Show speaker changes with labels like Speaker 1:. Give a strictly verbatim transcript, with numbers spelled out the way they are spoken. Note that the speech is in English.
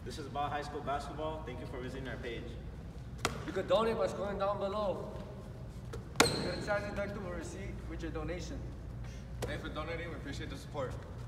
Speaker 1: This is about high school basketball. Thank you for visiting our page.
Speaker 2: You could donate by scrolling down below.
Speaker 3: Get a tax deductible receipt with your donation.
Speaker 4: Thanks for donating. We appreciate the support.